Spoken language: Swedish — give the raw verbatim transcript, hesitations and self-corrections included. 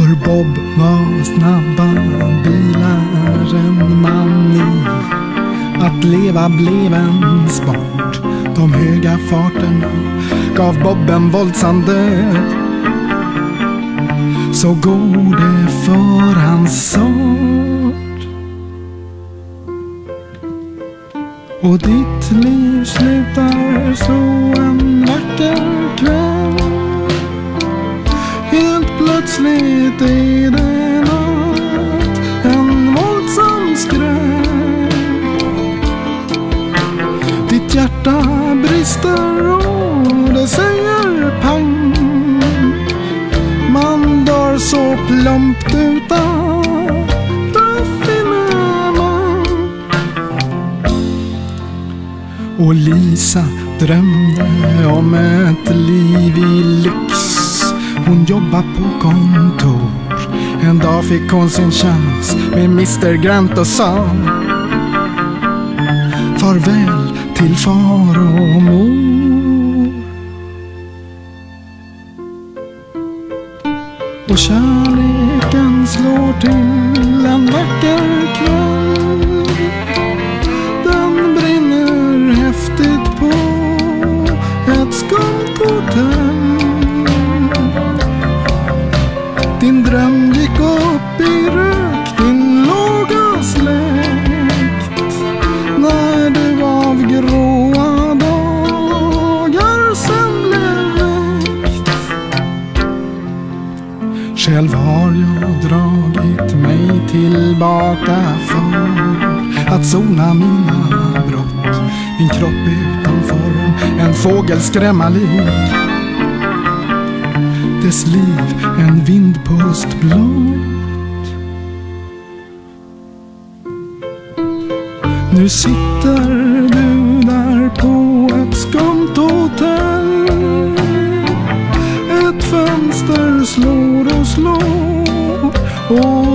För Bob var snabba bilar en man i. Att leva blev en sport. De höga farterna gav Bob en våldsam död. Så går det för hans sort. Och ditt liv slutar så en vacker kväll. Helt plötsligt är det natt, en våldsam skräck. Ditt hjärta brister och det säger pang. Man dör så plumpt utan raffinemang. Och Lisa drömde om ett liv i lyx. Hon jobbar på kontor. En dag fick hon sin chans med mister Grant och sa farväl till far och mor. Och kärleken slår till en vacker kväll. Den brinner häftigt på ett skumt hotell. Din dröm gick upp i rök, din låga släkt. När du av gråa dagar sen blev väckt. Själv har jag dragit mig tillbaka för att sona mina brott. Min kropp utan form, en fågel skrämma lik. Dess liv en vindpust blott. Nu sitter du där på ett skumt hotell. Ett fönster slår och slår och